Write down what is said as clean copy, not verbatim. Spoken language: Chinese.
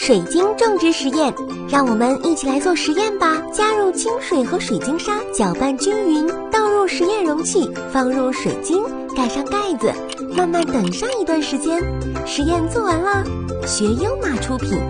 水晶种植实验，让我们一起来做实验吧。加入清水和水晶沙，搅拌均匀，倒入实验容器，放入水晶，盖上盖子，慢慢等上一段时间。实验做完了，学优马出品。